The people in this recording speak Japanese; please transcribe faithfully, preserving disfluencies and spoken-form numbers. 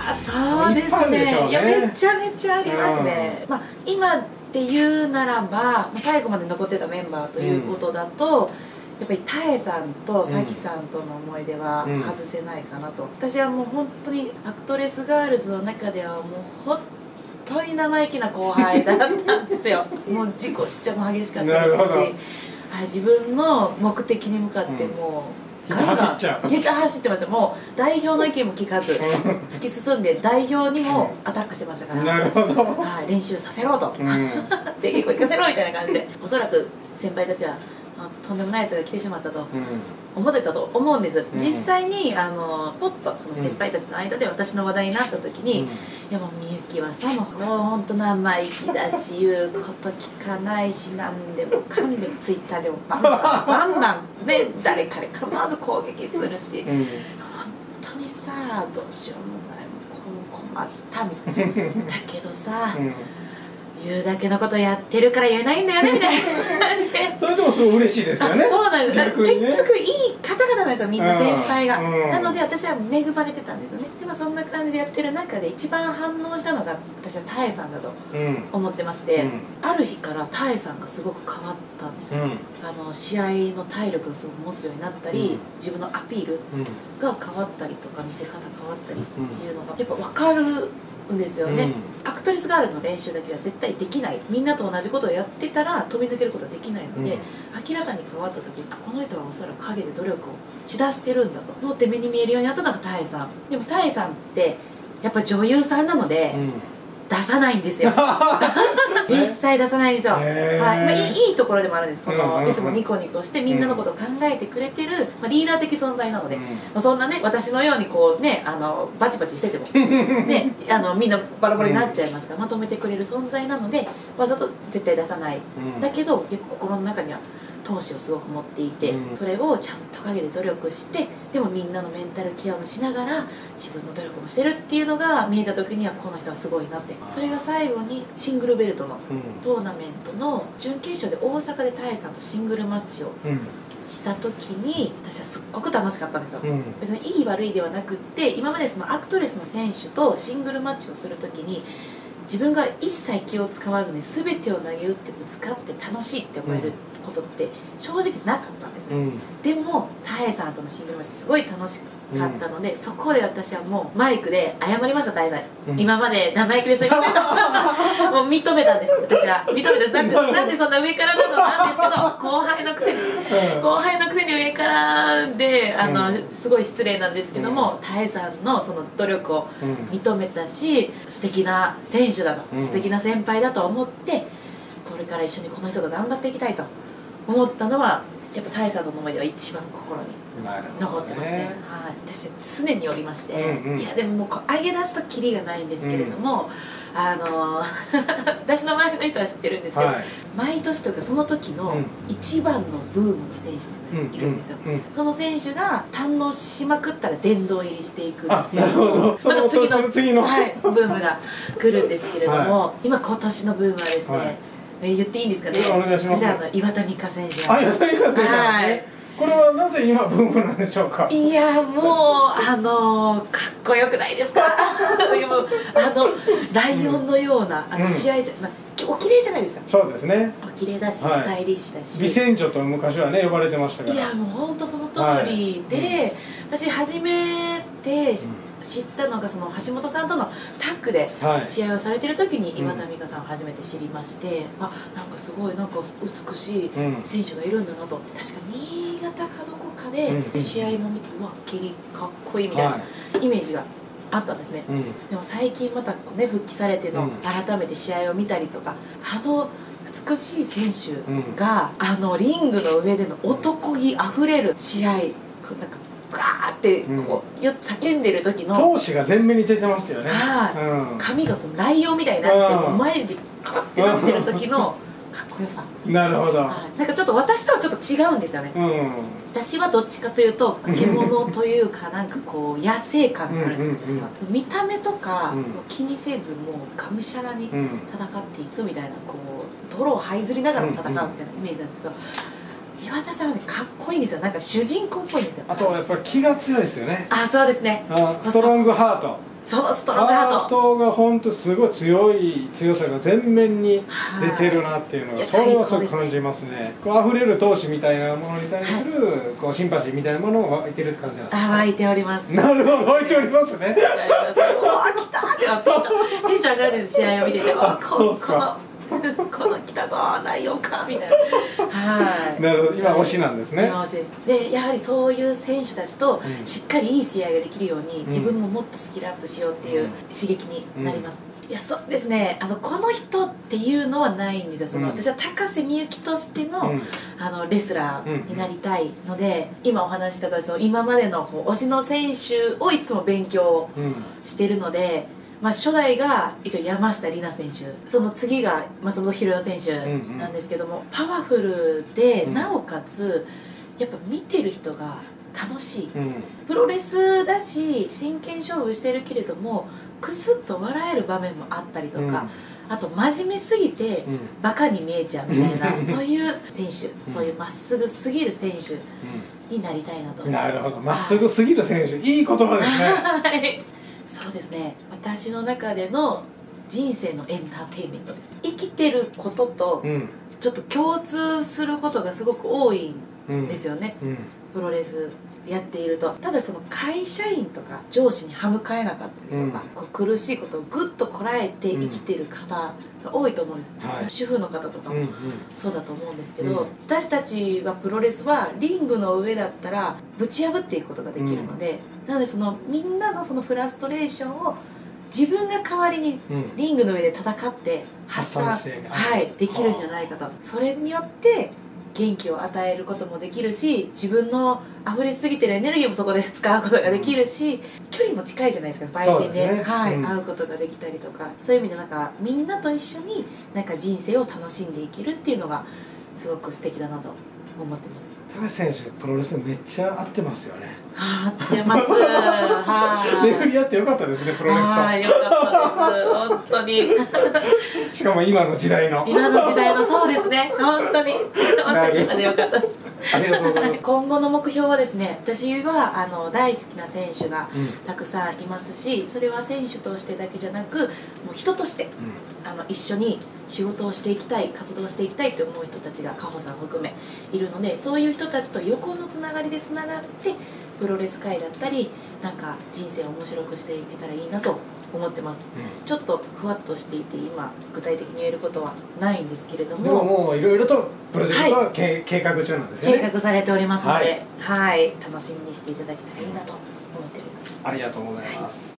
あそうですね。いやめちゃめちゃありますね。まあ今で言うならば最後まで残ってたメンバーということだと、やっぱりタエさんとサキさんとの思い出は外せないかなと、うん、私はもう本当にアクトレスガールズの中ではもう本当に生意気な後輩だったんですよもう自己主張も激しかったですし、はい、自分の目的に向かってもう、うん、ガンガン走っちゃう下駄走ってました。もう代表の意見も聞かず突き進んで代表にもアタックしてましたから、なるほど、はい、練習させろと、うん、で結構行かせろみたいな感じで、おそらく先輩たちはとんでもないやつが来てしまったと思ってたと思うんです、うん、実際にあのポッとその先輩たちの間で私の話題になった時に「うん、いやもうみゆきはさもうほんと生意気だし言うこと聞かないし何でもかんでもツイッターでもバンバンバンバンね誰彼かまず攻撃するし、うん、本当にさどうしようもないもう困ったみたいなだけどさ、うん言うだけのことやってるから言えないんだよねみたいな感じでそれでもすごい嬉しいですよね。 そうなんです、ね、結局いい方々なんですよみんな先輩が、うん、なので私は恵まれてたんですよね。でもそんな感じでやってる中で一番反応したのが私はタエさんだと思ってまして、うん、ある日からタエさんがすごく変わったんですよ、うん、あの試合の体力をすごく持つようになったり、うん、自分のアピールが変わったりとか見せ方変わったりっていうのがやっぱ分かるんですよね、うん、アクトレスガールズの練習だけは絶対できない。みんなと同じことをやってたら飛び抜けることはできないので、うん、明らかに変わった時この人はおそらく陰で努力をしだしてるんだとのって目に見えるようになったのがタエさん。でもタエさんってやっぱ女優さんなので、うん出さないんですよ一切出さないんですよ、はいまあ、いい、いいところでもあるんです。そのいつもニコニコしてみんなのことを考えてくれてる、まあ、リーダー的存在なので、うんまあ、そんなね私のようにこうねあのバチバチしててもねあのみんなバラバラになっちゃいますから、まとめてくれる存在なのでわざと絶対出さない、うん、だけどやっぱ心の中には闘志をすごく持っていて、うん、それをちゃんと陰で努力してでもみんなのメンタルケアもしながら自分の努力もしてるっていうのが見えた時にはこの人はすごいなって。それが最後にシングルベルトのトーナメントの準決勝で大阪でタエさんとシングルマッチをした時に私はすっごく楽しかったんですよ、うん、別にいい悪いではなくって今までそのアクトレスの選手とシングルマッチをする時に自分が一切気を使わずに全てを投げ打ってぶつかって楽しいって思える、うんことって正直なかったんですね、うん、でもタエさんとのシングルマッチすごい楽しかったので、うん、そこで私はもうマイクで謝りました。タエさん、うん、今まで生意気ですいませんともう認めたんです。私は認めたなんでなんでそんな上からなのなんですけど後輩のくせに、うん、後輩のくせに上からであの、うん、すごい失礼なんですけども、タエさんのその努力を認めたし、素敵な選手だと、素敵な先輩だと思ってこれから一緒にこの人と頑張っていきたいと思ったのはやっぱタエさんとの思い出は一番心に残ってますね。はい、私常におりまして、うんうん、いやでももう上げ出すとキリがないんですけれども、うん、あの私の周りの人は知ってるんですけど、はい、毎年というかその時の一番のブームの選手がいるんですよ、うんうんうん、その選手が堪能しまくったら殿堂入りしていくんですよ。また次の、次のはい、ブームが来るんですけれども、はい、今今年のブームはですね、はい言っていいんですかね。お願いします。じゃあ、あの岩田美香選手。 あ、岩田美香選手。はい。これはなぜ今ブームなんでしょうか。 いやもうあのかっこよくないですか。もうあのライオンのような、うん、あの試合じゃ、まあ、お綺麗じゃないですか。 そうですね。 お綺麗だし、はい、スタイリッシュだし。 美戦女と昔はね呼ばれてましたから。 いやもう本当その通りで、はいうん、私初めて知ったのがその橋本さんとのタッグで試合をされてる時に岩田美香さんを初めて知りまして、うん、あなんかすごいなんか美しい選手がいるんだなと、確か新潟かどこかで試合も見て、うわきりかっこいいみたいなイメージがあったんですね、うん、でも最近またこう、ね、復帰されての改めて試合を見たりとか、あの美しい選手が、うん、あのリングの上での男気あふれる試合なんかガーってこう、うん、叫んでる時の闘志が前面に出てますよね。 はい、うん、髪がこうライオンみたいになっても前でカッてなってる時のかっこよさ。 なるほど、 はい、なんかちょっと私とはちょっと違うんですよね、うん、私はどっちかというと獣というかなんかこう野生感があるんですよ。私は見た目とか気にせずもうがむしゃらに戦っていくみたいな、こう泥を這いずりながら戦うみたいなイメージなんですけど、岩田さんはねかっこいいんですよ。なんか主人公っぽいんですよ。 あとやっぱり気が強いですよね。 あ、そうですね。 ストロングハート。 そのストロングハートハートが本当すごい強い強さが前面に出てるなっていうのが、それはすごく感じますね。こう溢れる闘志みたいなものに対する、はい、こうシンパシーみたいなものが湧いてるって感じなんですか。 あ、湧いております。 なるほど、湧いておりますね。 うわ来たってテンションテンション上がるんです、試合を見てて。あ、ここのこの来たぞライオンかみたいな。はい、 なるほど、今推しなんですね。 今推しです。でやはりそういう選手たちとしっかりいい試合ができるように、うん、自分ももっとスキルアップしようっていう刺激になります、うん、いやそうですね、あのこの人っていうのはないんですよ。その、うん、私は高瀬美幸としての、うん、あのレスラーになりたいので、うん、今お話ししたとおり今までのこう推しの選手をいつも勉強してるので、まあ、初代が一応山下里奈選手、その次が松本博代選手なんですけども、うんうん、パワフルで、うん、なおかつやっぱ見てる人が楽しい、うん、プロレスだし真剣勝負してるけれどもクスッと笑える場面もあったりとか、うん、あと真面目すぎてバカに見えちゃうみたいな、うん、そういう選手、うん、そういうまっすぐすぎる選手になりたいなと。 なるほど、まっすぐすぎる選手、いい言葉ですね。 はいそうですね、私の中での人生のエンターテインメントです。生きてることとちょっと共通することがすごく多いんですよね、うんうん、プロレスやっていると。ただその会社員とか上司に歯向かえなかったりとか、うん、こう苦しいことをぐっとこらえて生きてる方が多いと思うんです、はい、主婦の方とかもそうだと思うんですけど、うんうん、私たちはプロレスはリングの上だったらぶち破っていくことができるので、うん、なのでそのみんなのそのフラストレーションを自分が代わりにリングの上で戦って発散、はい、できるんじゃないかと。それによって元気を与えることもできるし、自分の溢れすぎてるエネルギーもそこで使うことができるし、うん、距離も近いじゃないですか、売店で、ね、はい、うん、会うことができたりとか、そういう意味でなんかみんなと一緒になんか人生を楽しんでいけるっていうのがすごく素敵だなと思ってます。 高橋選手プロレスめっちゃ合ってますよね。 合ってます。はい。 巡り合ってよかったですね、プロレスと。 はい、よかったです。本当に。 しかも今の時代の。 今の時代のそうですね。本当に。本当に今でよかった。 ありがとうございます。 今後の目標はですね、私はあの大好きな選手がたくさんいますし、それは選手としてだけじゃなく、もう人として、うん、あの一緒に仕事をしていきたい、活動していきたいと思う人たちがカホさん含めいるので、そういう人たちと横のつながりでつながってプロレス界だったりなんか人生を面白くしていけたらいいなと思ってます、うん、ちょっとふわっとしていて今具体的に言えることはないんですけれども、 でももういろいろとプロジェクトは、はい、計画中なんですよね。 計画されておりますので、はい、はい、楽しみにしていただけたらいいなと思っております。 ありがとうございます、はい。